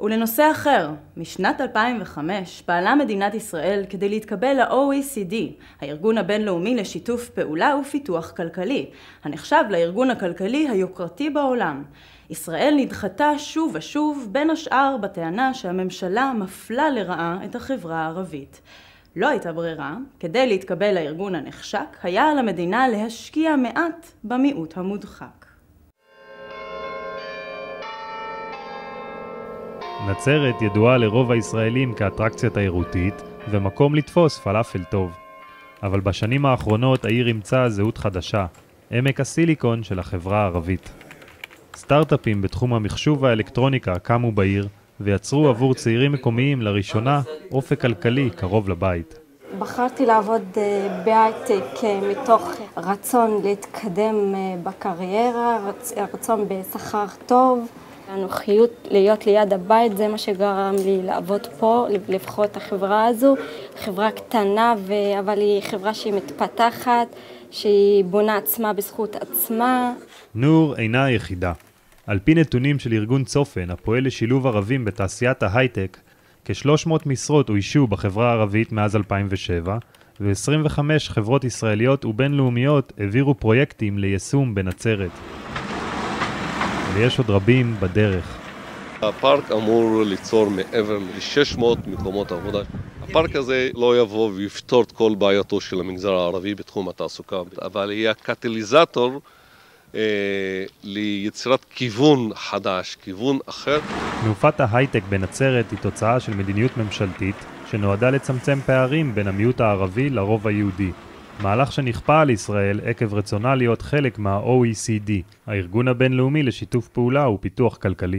ולנושא אחר, משנת 2005 פעלה מדינת ישראל כדי להתקבל ל-OECD, הארגון הבינלאומי לשיתוף פעולה ופיתוח כלכלי, הנחשב לארגון הכלכלי היוקרתי בעולם. ישראל נדחתה שוב ושוב, בין השאר בטענה שהממשלה מפלה לרעה את החברה הערבית. לא הייתה ברירה, כדי להתקבל לארגון הנחשק, היה על המדינה להשקיע מעט במיעוט המודחק. נצרת ידועה לרוב הישראלים כאטרקציה תיירותית ומקום לתפוס פלאפל טוב. אבל בשנים האחרונות העיר אימצה זהות חדשה, עמק הסיליקון של החברה הערבית. סטארט-אפים בתחום המחשוב והאלקטרוניקה קמו בעיר ויצרו עבור צעירים מקומיים לראשונה אופק כלכלי קרוב לבית. בחרתי לעבוד בהייטק מתוך רצון להתקדם בקריירה, רצון בשכר טוב. הנוחיות להיות ליד הבית זה מה שגרם לי לעבוד פה, לבחור את החברה הזו. חברה קטנה אבל היא חברה שהיא מתפתחת, שהיא בונה עצמה בזכות עצמה. נור אינה היחידה. על פי נתונים של ארגון צופן, הפועל לשילוב ערבים בתעשיית ההייטק, כ-300 משרות אוישו בחברה הערבית מאז 2007, ו-25 חברות ישראליות ובינלאומיות העבירו פרויקטים ליישום בנצרת. ויש עוד רבים בדרך. הפארק אמור ליצור מעבר ל-600 מקומות עבודה. הפארק הזה לא יבוא ויפתור את כל בעייתו של המגזר הערבי בתחום התעסוקה, אבל יהיה קטליזטור ליצירת כיוון חדש, כיוון אחר. תנופת ההייטק בנצרת היא תוצאה של מדיניות ממשלתית שנועדה לצמצם פערים בין המיעוט הערבי לרוב היהודי. מהלך שנכפה על ישראל עקב רצונה להיות חלק מה-OECD, הארגון הבינלאומי לשיתוף פעולה ופיתוח כלכלי.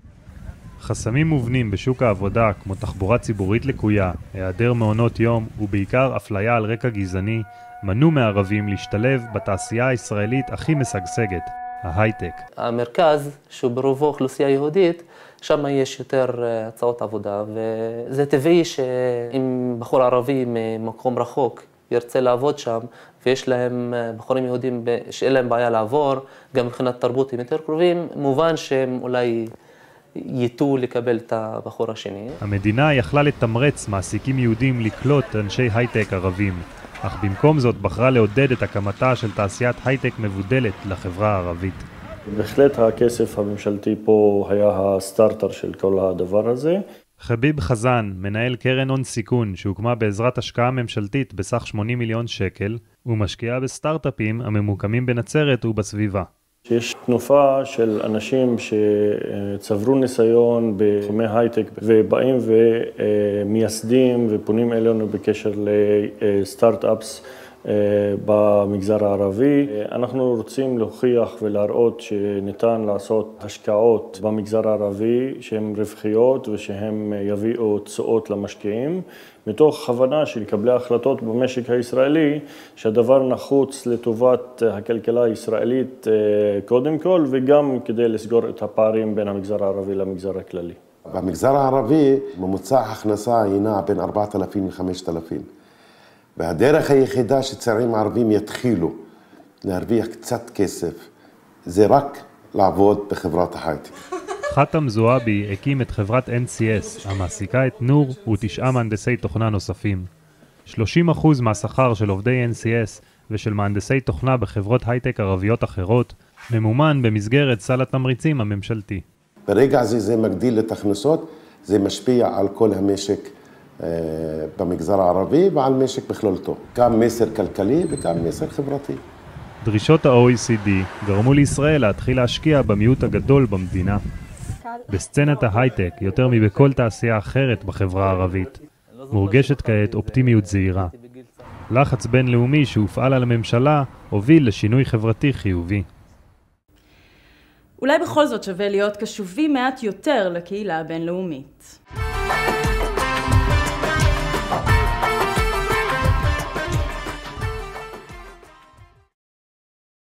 חסמים מובנים בשוק העבודה כמו תחבורה ציבורית לקויה, היעדר מעונות יום ובעיקר אפליה על רקע גזעני, מנעו מערבים להשתלב בתעשייה הישראלית הכי משגשגת, ההייטק. המרכז, שהוא ברובו אוכלוסייה יהודית, שם יש יותר הצעות עבודה, וזה טבעי שאם בחור ערבי ממקום רחוק ירצה לעבוד שם, ויש להם בחורים יהודים שאין להם בעיה לעבור, גם מבחינת תרבות הם יותר קרובים, מובן שהם אולי ייתו לקבל את הבחור השני. המדינה יכלה לתמרץ מעסיקים יהודים לקלוט אנשי הייטק ערבים, אך במקום זאת בחרה לעודד את הקמתה של תעשיית הייטק מבודלת לחברה הערבית. בהחלט הכסף הממשלתי פה היה הסטארטר של כל הדבר הזה. חביב חזן, מנהל קרן הון סיכון שהוקמה בעזרת השקעה ממשלתית בסך 80 מיליון שקל, ומשקיעה בסטארט-אפים הממוקמים בנצרת ובסביבה. יש תנופה של אנשים שצברו ניסיון בתחומי הייטק ובאים ומייסדים ופונים אלינו בקשר לסטארט-אפס במגזר הערבי. אנחנו רוצים להוכיח ולהראות שניתן לעשות השקעות במגזר הערבי שהן רווחיות ושהן יביאו תשואות למשקיעים, מתוך הבנה של קבלי ההחלטות במשק הישראלי שהדבר נחוץ לטובת הכלכלה הישראלית קודם כל, וגם כדי לסגור את הפערים בין המגזר הערבי למגזר הכללי. במגזר הערבי ממוצע הכנסה נע בין 4,000 ל-5,000. והדרך היחידה שצעירים ערבים יתחילו להרוויח קצת כסף, זה רק לעבוד בחברת ההייטק. חתם זועבי הקים את חברת NCS, המעסיקה את נור ו9 מהנדסי תוכנה נוספים. 30% מהשכר של עובדי NCS ושל מהנדסי תוכנה בחברות הייטק ערביות אחרות ממומן במסגרת סל התמריצים הממשלתי. ברגע זה מגדיל את הכנסות, זה משפיע על כל המשק במגזר הערבי ועל משק בכללותו. גם מסר כלכלי וגם מסר חברתי. דרישות ה-OECD גרמו לישראל להתחיל להשקיע במיעוט הגדול במדינה. בסצנת ההייטק, יותר מבכל תעשייה אחרת בחברה הערבית, מורגשת כעת אופטימיות זהירה. לחץ בינלאומי שהופעל על הממשלה הוביל לשינוי חברתי חיובי. אולי בכל זאת שווה להיות קשובים מעט יותר לקהילה הבינלאומית.